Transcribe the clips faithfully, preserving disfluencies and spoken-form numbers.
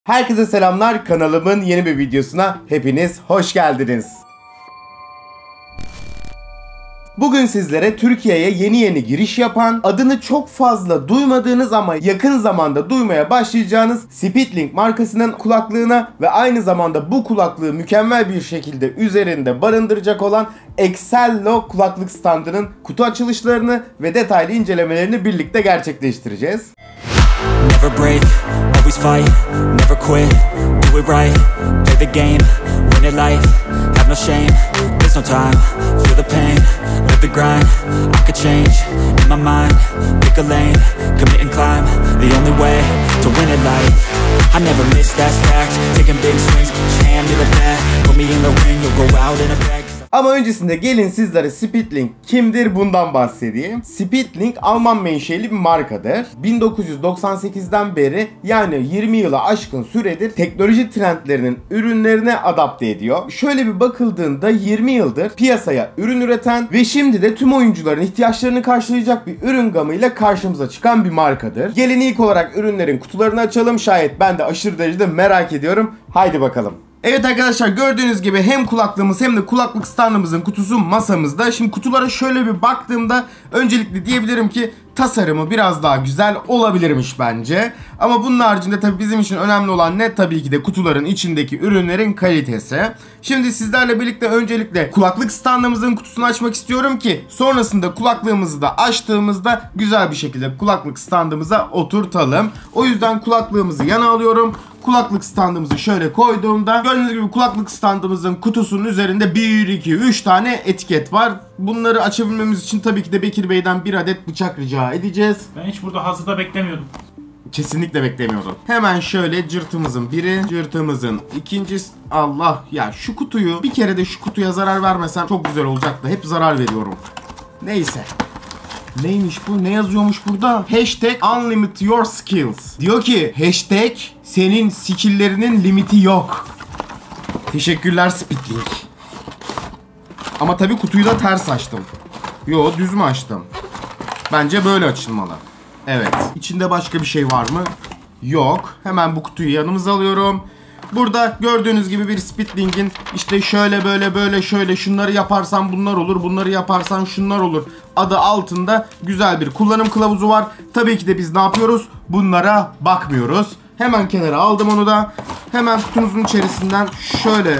Herkese selamlar, kanalımın yeni bir videosuna hepiniz hoş geldiniz. Bugün sizlere Türkiye'ye yeni yeni giriş yapan, adını çok fazla duymadığınız ama yakın zamanda duymaya başlayacağınız Speedlink markasının kulaklığına ve aynı zamanda bu kulaklığı mükemmel bir şekilde üzerinde barındıracak olan Excello kulaklık standının kutu açılışlarını ve detaylı incelemelerini birlikte gerçekleştireceğiz. Never break, always fight, never quit, do it right, play the game, win it life, have no shame, there's no time, feel the pain, live the grind, I could change, in my mind, pick a lane, commit and climb, the only way to win it life, I never miss that fact, taking big swings, put your hand to the bat, put me in the ring, you'll go out in a bag. Ama öncesinde gelin sizlere Speedlink kimdir bundan bahsedeyim. Speedlink Alman menşeli bir markadır. bin dokuz yüz doksan sekizden beri yani yirmi yılı aşkın süredir teknoloji trendlerinin ürünlerine adapte ediyor. Şöyle bir bakıldığında yirmi yıldır piyasaya ürün üreten ve şimdi de tüm oyuncuların ihtiyaçlarını karşılayacak bir ürün gamıyla karşımıza çıkan bir markadır. Gelin ilk olarak ürünlerin kutularını açalım. Şayet ben de aşırı derecede merak ediyorum. Haydi bakalım. Evet arkadaşlar, gördüğünüz gibi hem kulaklığımız hem de kulaklık standımızın kutusu masamızda. Şimdi kutulara şöyle bir baktığımda öncelikle diyebilirim ki tasarımı biraz daha güzel olabilirmiş bence. Ama bunun haricinde tabii bizim için önemli olan ne? Tabii ki de kutuların içindeki ürünlerin kalitesi. Şimdi sizlerle birlikte öncelikle kulaklık standımızın kutusunu açmak istiyorum ki sonrasında kulaklığımızı da açtığımızda güzel bir şekilde kulaklık standımıza oturtalım. O yüzden kulaklığımızı yana alıyorum. Kulaklık standımızı şöyle koyduğumda gördüğünüz gibi kulaklık standımızın kutusunun üzerinde bir, iki, üç tane etiket var. Bunları açabilmemiz için tabii ki de Bekir Bey'den bir adet bıçak rica edeceğiz. Ben hiç burada hazırda beklemiyordum. Kesinlikle beklemiyordum. Hemen şöyle cırtımızın biri, cırtımızın ikincisi. Allah ya, şu kutuyu bir kere de şu kutuya zarar vermesem çok güzel olacaktı. Hep zarar veriyorum. Neyse. Neymiş bu? Ne yazıyormuş burada? Hashtag unlimit your skills. Diyor ki hashtag senin skilllerinin limiti yok. Teşekkürler Speedlink. Ama tabii kutuyu da ters açtım. Yo, düz mü açtım? Bence böyle açılmalı. Evet. İçinde başka bir şey var mı? Yok. Hemen bu kutuyu yanımıza alıyorum. Burada gördüğünüz gibi bir Speedlink'in işte şöyle böyle böyle şöyle şunları yaparsan bunlar olur, bunları yaparsan şunlar olur adı altında güzel bir kullanım kılavuzu var. Tabii ki de biz ne yapıyoruz? Bunlara bakmıyoruz. Hemen kenara aldım onu da. Hemen kutumuzun içerisinden şöyle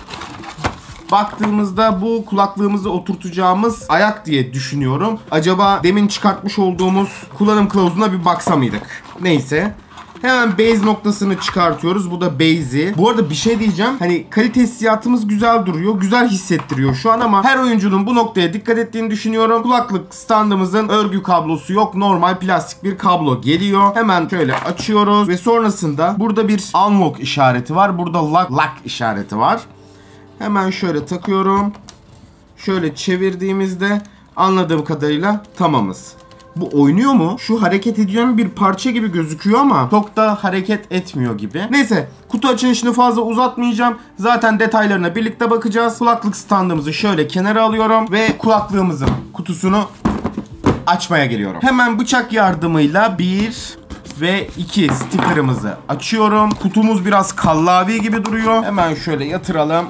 baktığımızda bu kulaklığımızı oturtacağımız ayak diye düşünüyorum. Acaba demin çıkartmış olduğumuz kullanım kılavuzuna bir baksa mıydık? Neyse. Hemen base noktasını çıkartıyoruz. Bu da base'i. Bu arada bir şey diyeceğim. Hani kalite hissiyatımız güzel duruyor. Güzel hissettiriyor şu an ama her oyuncunun bu noktaya dikkat ettiğini düşünüyorum. Kulaklık standımızın örgü kablosu yok. Normal plastik bir kablo geliyor. Hemen şöyle açıyoruz ve sonrasında burada bir unlock işareti var. Burada lock, lock işareti var. Hemen şöyle takıyorum. Şöyle çevirdiğimizde anladığım kadarıyla tamamız. Bu oynuyor mu? Şu hareket ediyor bir parça gibi gözüküyor ama çok da hareket etmiyor gibi. Neyse, kutu açılışını fazla uzatmayacağım. Zaten detaylarına birlikte bakacağız. Kulaklık standımızı şöyle kenara alıyorum ve kulaklığımızın kutusunu açmaya geliyorum. Hemen bıçak yardımıyla bir ve iki sticker'ımızı açıyorum. Kutumuz biraz kallavi gibi duruyor. Hemen şöyle yatıralım.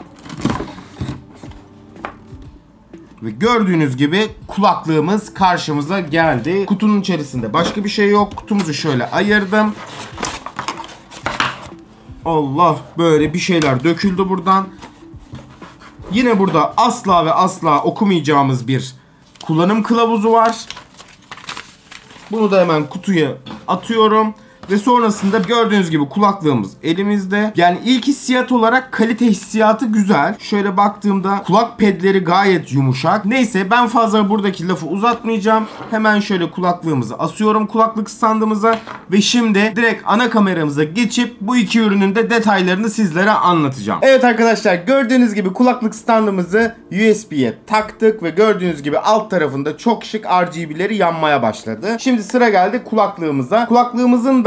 Ve gördüğünüz gibi kulaklığımız karşımıza geldi. Kutunun içerisinde başka bir şey yok. Kutumuzu şöyle ayırdım. Allah, böyle bir şeyler döküldü buradan. Yine burada asla ve asla okumayacağımız bir kullanım kılavuzu var. Bunu da hemen kutuya atıyorum. Ve sonrasında gördüğünüz gibi kulaklığımız elimizde. Yani ilk hissiyat olarak kalite hissiyatı güzel. Şöyle baktığımda kulak pedleri gayet yumuşak. Neyse, ben fazla buradaki lafı uzatmayacağım. Hemen şöyle kulaklığımızı asıyorum kulaklık standımıza. Ve şimdi direkt ana kameramıza geçip bu iki ürünün de detaylarını sizlere anlatacağım. Evet arkadaşlar, gördüğünüz gibi kulaklık standımızı U S B'ye taktık. Ve gördüğünüz gibi alt tarafında çok şık R G B'leri yanmaya başladı. Şimdi sıra geldi kulaklığımıza. Kulaklığımızın da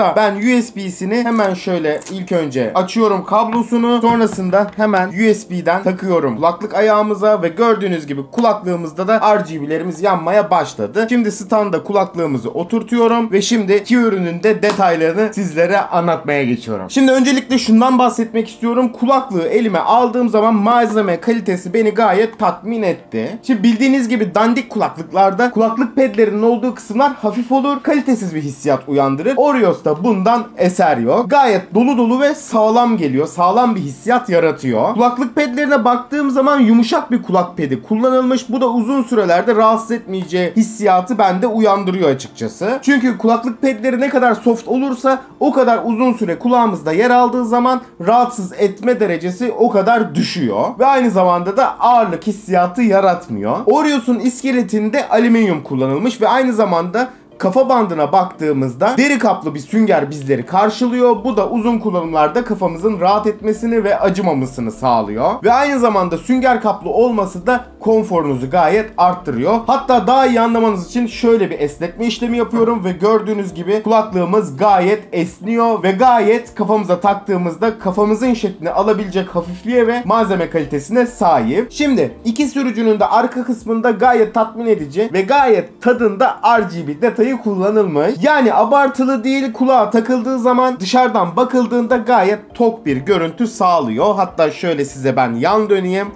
Burada ben U S B'sini hemen şöyle ilk önce açıyorum kablosunu. Sonrasında hemen U S B'den takıyorum kulaklık ayağımıza ve gördüğünüz gibi kulaklığımızda da R G B'lerimiz yanmaya başladı. Şimdi standa kulaklığımızı oturtuyorum ve şimdi iki ürünün de detaylarını sizlere anlatmaya geçiyorum. Şimdi öncelikle şundan bahsetmek istiyorum. Kulaklığı elime aldığım zaman malzeme kalitesi beni gayet tatmin etti. Şimdi bildiğiniz gibi dandik kulaklıklarda kulaklık pedlerinin olduğu kısımlar hafif olur, kalitesiz bir hissiyat uyandırır. Oreos'ta bundan eser yok. Gayet dolu dolu ve sağlam geliyor. Sağlam bir hissiyat yaratıyor. Kulaklık pedlerine baktığım zaman yumuşak bir kulak pedi kullanılmış. Bu da uzun sürelerde rahatsız etmeyeceği hissiyatı bende uyandırıyor açıkçası. Çünkü kulaklık pedleri ne kadar soft olursa o kadar uzun süre kulağımızda yer aldığı zaman rahatsız etme derecesi o kadar düşüyor. Ve aynı zamanda da ağırlık hissiyatı yaratmıyor. Oreos'un iskeletinde alüminyum kullanılmış ve aynı zamanda kafa bandına baktığımızda deri kaplı bir sünger bizleri karşılıyor. Bu da uzun kullanımlarda kafamızın rahat etmesini ve acımamasını sağlıyor. Ve aynı zamanda sünger kaplı olması da konforunuzu gayet arttırıyor. Hatta daha iyi anlamanız için şöyle bir esnetme işlemi yapıyorum ve gördüğünüz gibi kulaklığımız gayet esniyor ve gayet kafamıza taktığımızda kafamızın şeklini alabilecek hafifliğe ve malzeme kalitesine sahip. Şimdi iki sürücünün de arka kısmında gayet tatmin edici ve gayet tadında R G B detayı kullanılmış. Yani abartılı değil, kulağa takıldığı zaman dışarıdan bakıldığında gayet tok bir görüntü sağlıyor. Hatta şöyle size ben yan döneyim.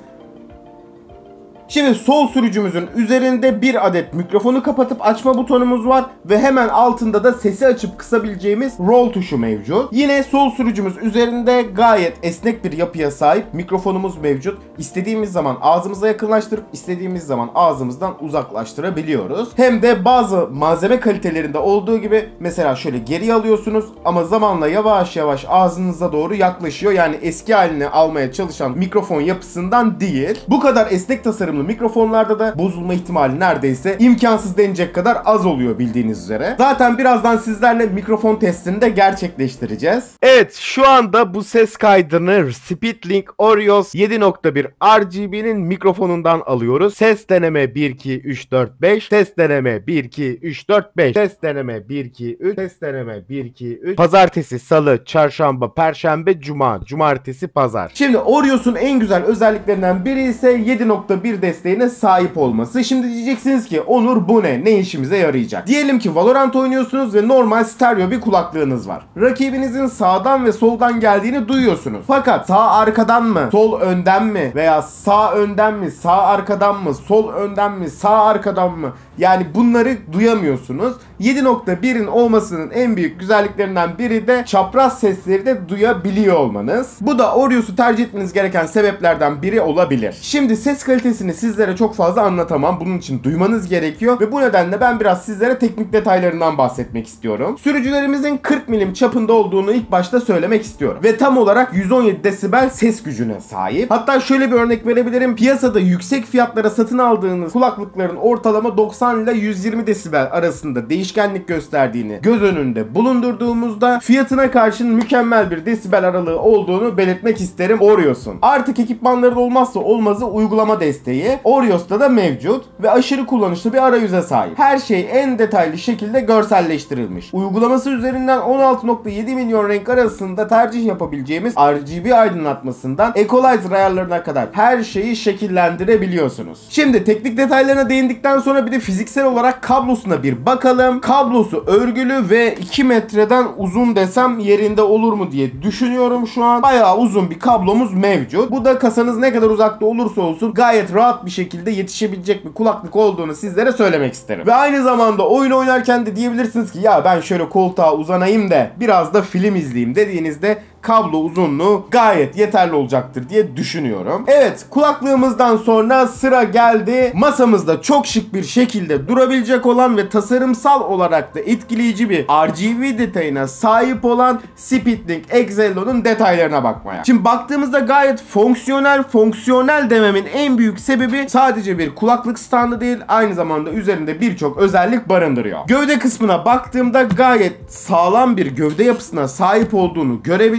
Şimdi sol sürücümüzün üzerinde bir adet mikrofonu kapatıp açma butonumuz var ve hemen altında da sesi açıp kısabileceğimiz roll tuşu mevcut. Yine sol sürücümüz üzerinde gayet esnek bir yapıya sahip mikrofonumuz mevcut. İstediğimiz zaman ağzımıza yakınlaştırıp istediğimiz zaman ağzımızdan uzaklaştırabiliyoruz. Hem de bazı malzeme kalitelerinde olduğu gibi mesela şöyle geriye alıyorsunuz ama zamanla yavaş yavaş ağzınıza doğru yaklaşıyor. Yani eski halini almaya çalışan mikrofon yapısından değil. Bu kadar esnek tasarım mikrofonlarda da bozulma ihtimali neredeyse imkansız denecek kadar az oluyor bildiğiniz üzere. Zaten birazdan sizlerle mikrofon testini de gerçekleştireceğiz. Evet, şu anda bu ses kaydını Speedlink Oreos yedi nokta bir R G B'nin mikrofonundan alıyoruz. Ses deneme bir iki üç dört beş, ses deneme bir iki üç dört beş, ses deneme bir iki üç, ses deneme bir iki üç. Pazartesi, salı, çarşamba, perşembe, cuma, cumartesi, pazar. Şimdi Oreos'un en güzel özelliklerinden biri ise yedi nokta bir desteğine sahip olması. Şimdi diyeceksiniz ki Onur bu ne? Ne işimize yarayacak? Diyelim ki Valorant oynuyorsunuz ve normal stereo bir kulaklığınız var. Rakibinizin sağdan ve soldan geldiğini duyuyorsunuz. Fakat sağ arkadan mı? Sol önden mi? Veya sağ önden mi? Sağ arkadan mı? Sol önden mi? Sağ arkadan mı? Yani bunları duyamıyorsunuz. yedi nokta birin olmasının en büyük güzelliklerinden biri de çapraz sesleri de duyabiliyor olmanız. Bu da Oreos'u tercih etmeniz gereken sebeplerden biri olabilir. Şimdi ses kalitesini sizlere çok fazla anlatamam. Bunun için duymanız gerekiyor ve bu nedenle ben biraz sizlere teknik detaylarından bahsetmek istiyorum. Sürücülerimizin kırk milim çapında olduğunu ilk başta söylemek istiyorum. Ve tam olarak yüz on yedi desibel ses gücüne sahip. Hatta şöyle bir örnek verebilirim. Piyasada yüksek fiyatlara satın aldığınız kulaklıkların ortalama doksan ile yüz yirmi desibel arasında değişkenlik gösterdiğini göz önünde bulundurduğumuzda fiyatına karşın mükemmel bir desibel aralığı olduğunu belirtmek isterim Oreos'un. Artık ekipmanlarda olmazsa olmazı uygulama desteği Oreos'ta da mevcut ve aşırı kullanışlı bir arayüze sahip. Her şey en detaylı şekilde görselleştirilmiş. Uygulaması üzerinden on altı nokta yedi milyon renk arasında tercih yapabileceğimiz R G B aydınlatmasından equalizer ayarlarına kadar her şeyi şekillendirebiliyorsunuz. Şimdi teknik detaylarına değindikten sonra bir de fiziksel olarak kablosuna bir bakalım. Kablosu örgülü ve iki metreden uzun desem yerinde olur mu diye düşünüyorum şu an. Bayağı uzun bir kablomuz mevcut. Bu da kasanız ne kadar uzakta olursa olsun gayet rahat bir şekilde yetişebilecek bir kulaklık olduğunu sizlere söylemek isterim. Ve aynı zamanda oyun oynarken de diyebilirsiniz ki ya ben şöyle koltuğa uzanayım da biraz da film izleyeyim dediğinizde kablo uzunluğu gayet yeterli olacaktır diye düşünüyorum. Evet, kulaklığımızdan sonra sıra geldi masamızda çok şık bir şekilde durabilecek olan ve tasarımsal olarak da etkileyici bir R G B detayına sahip olan Speedlink Excello'nun detaylarına bakmaya. Şimdi baktığımızda gayet fonksiyonel fonksiyonel dememin en büyük sebebi sadece bir kulaklık standı değil, aynı zamanda üzerinde birçok özellik barındırıyor. Gövde kısmına baktığımda gayet sağlam bir gövde yapısına sahip olduğunu görebiliyorum.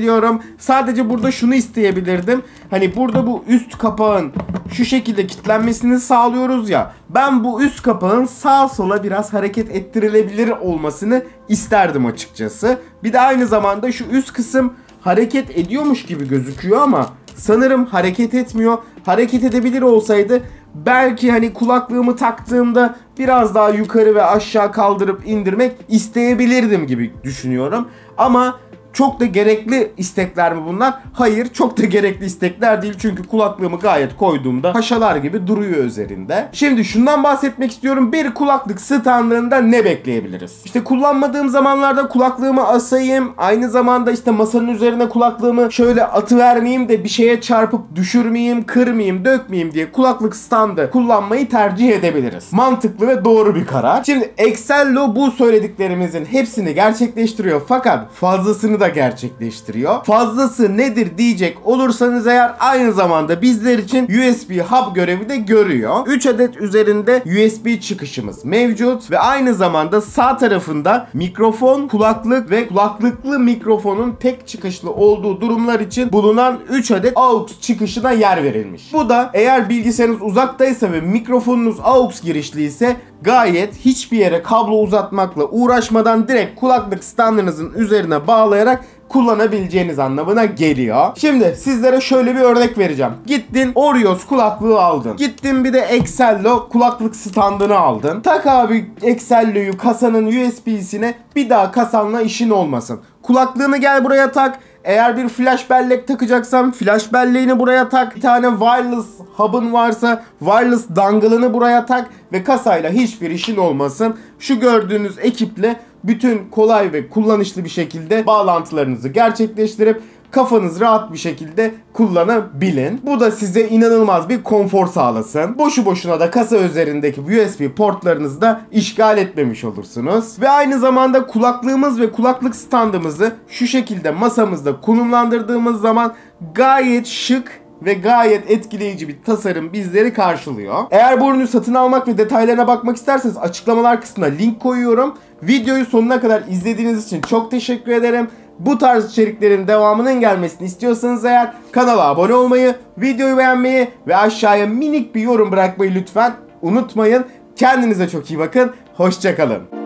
istiyorum. Sadece burada şunu isteyebilirdim. Hani burada bu üst kapağın şu şekilde kilitlenmesini sağlıyoruz ya. Ben bu üst kapağın sağa sola biraz hareket ettirilebilir olmasını isterdim açıkçası. Bir de aynı zamanda şu üst kısım hareket ediyormuş gibi gözüküyor ama sanırım hareket etmiyor. Hareket edebilir olsaydı belki hani kulaklığımı taktığımda biraz daha yukarı ve aşağı kaldırıp indirmek isteyebilirdim gibi düşünüyorum. Ama çok da gerekli istekler mi bunlar? Hayır, çok da gerekli istekler değil. Çünkü kulaklığımı gayet koyduğumda paşalar gibi duruyor üzerinde. Şimdi şundan bahsetmek istiyorum. Bir kulaklık standında ne bekleyebiliriz? İşte kullanmadığım zamanlarda kulaklığımı asayım. Aynı zamanda işte masanın üzerine kulaklığımı şöyle atıvermeyeyim de bir şeye çarpıp düşürmeyeyim, kırmayayım, dökmeyeyim diye kulaklık standı kullanmayı tercih edebiliriz. Mantıklı ve doğru bir karar. Şimdi Excello bu söylediklerimizin hepsini gerçekleştiriyor. Fakat fazlasını da gerçekleştiriyor. Fazlası nedir diyecek olursanız eğer aynı zamanda bizler için U S B hub görevi de görüyor. üç adet üzerinde U S B çıkışımız mevcut ve aynı zamanda sağ tarafında mikrofon, kulaklık ve kulaklıklı mikrofonun tek çıkışlı olduğu durumlar için bulunan üç adet aux çıkışına yer verilmiş. Bu da eğer bilgisayarınız uzaktaysa ve mikrofonunuz aux girişli ise gayet hiçbir yere kablo uzatmakla uğraşmadan direkt kulaklık standınızın üzerine bağlayarak kullanabileceğiniz anlamına geliyor. Şimdi sizlere şöyle bir örnek vereceğim. Gittin Orios kulaklığı aldın. Gittin bir de Excello kulaklık standını aldın. Tak abi Excello'yu kasanın U S B'sine, bir daha kasanla işin olmasın. Kulaklığını gel buraya tak. Eğer bir flash bellek takacaksan flash belleğini buraya tak. Bir tane wireless hub'ın varsa wireless dongle'ını buraya tak ve kasayla hiçbir işin olmasın. Şu gördüğünüz ekiple bütün kolay ve kullanışlı bir şekilde bağlantılarınızı gerçekleştirip kafanız rahat bir şekilde kullanabilin. Bu da size inanılmaz bir konfor sağlasın. Boşu boşuna da kasa üzerindeki U S B portlarınızı da işgal etmemiş olursunuz. Ve aynı zamanda kulaklığımız ve kulaklık standımızı şu şekilde masamızda konumlandırdığımız zaman gayet şık ve gayet etkileyici bir tasarım bizleri karşılıyor. Eğer bu ürünü satın almak ve detaylarına bakmak isterseniz açıklamalar kısmına link koyuyorum. Videoyu sonuna kadar izlediğiniz için çok teşekkür ederim. Bu tarz içeriklerin devamının gelmesini istiyorsanız eğer kanala abone olmayı, videoyu beğenmeyi ve aşağıya minik bir yorum bırakmayı lütfen unutmayın. Kendinize çok iyi bakın. Hoşça kalın.